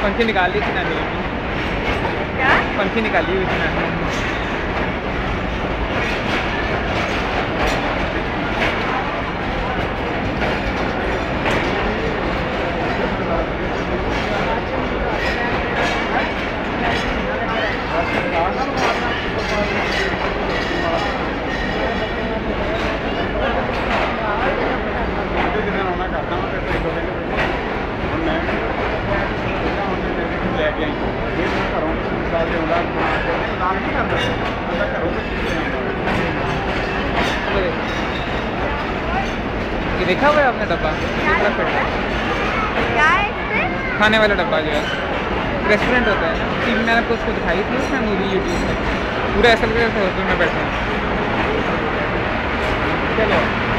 पंखी निकाल ली थी नानी ने। क्या? पंखी निकाली हुई थी नानी ने। ये देखा हुआ है आपने डब्बा? क्या है इसमें? खाने वाला डब्बा जो है रेस्टोरेंट होता है ना, टीवी मैंने आपको उसको दिखाई थी उसमें मूवी यूट्यूब में, पूरा ऐसा लग रहा था होटल में बैठे हैं। चलो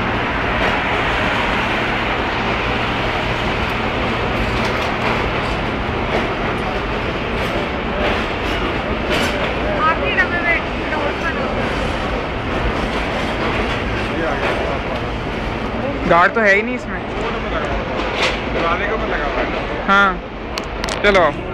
गार्ड तो है ही नहीं इसमें। हाँ चलो।